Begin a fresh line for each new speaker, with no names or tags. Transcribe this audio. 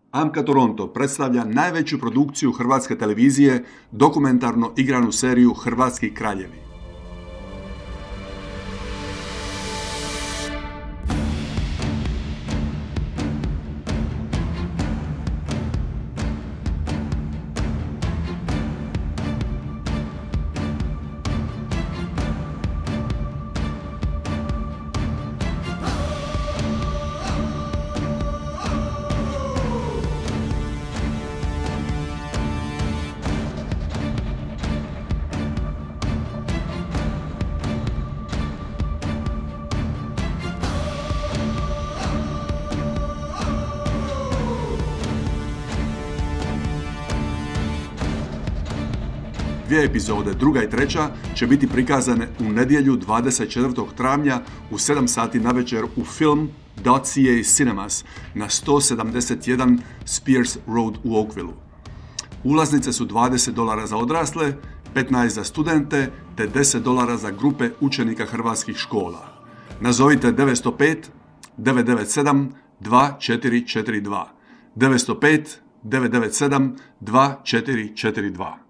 AMCA Toronto predstavlja najveću produkciju hrvatske televizije, dokumentarno igranu seriju Hrvatski kraljevi. Dvije epizode, druga i treća, će biti prikazane u nedjelju 24. travnja u 7 sati navečer u Film.ca Cinemas na 171 Spears Road u Oakville. Ulaznice su $20 za odrasle, 15 za studente te $10 za grupe učenika hrvatskih škola. Nazovite 905 997 2442. 905 997 2442.